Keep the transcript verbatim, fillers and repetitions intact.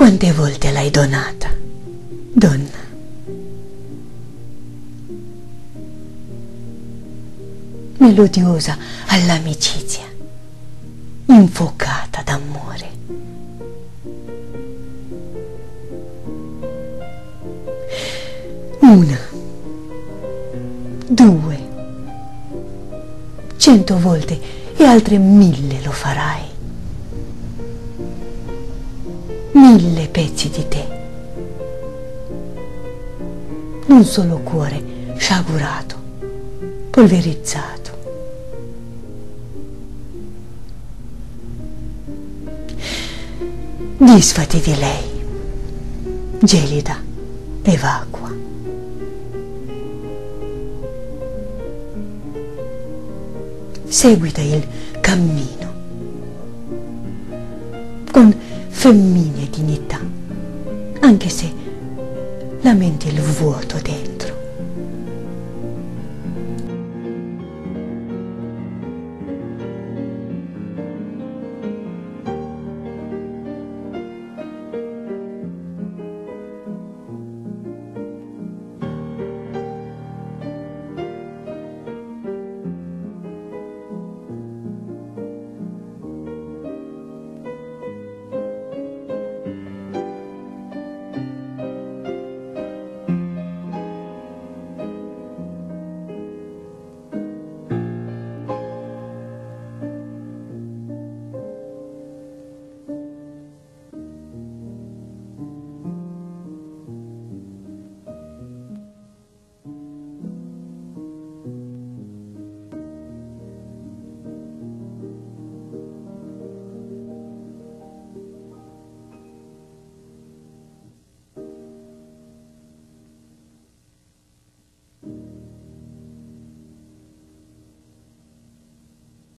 Quante volte l'hai donata, donna? Melodiosa all'amicizia, infuocata d'amore. Una, due, cento volte e altre mille lo farai. Mille pezzi di te. Un solo cuore sciagurato, polverizzato. Disfati di lei, gelida e vacua. Seguita il cammino con femminea dignità, anche se lamenti il vuoto dentro.